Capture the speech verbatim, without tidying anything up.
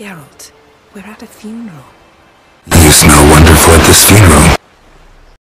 Geralt, we're at a funeral. You smell wonderful at this funeral.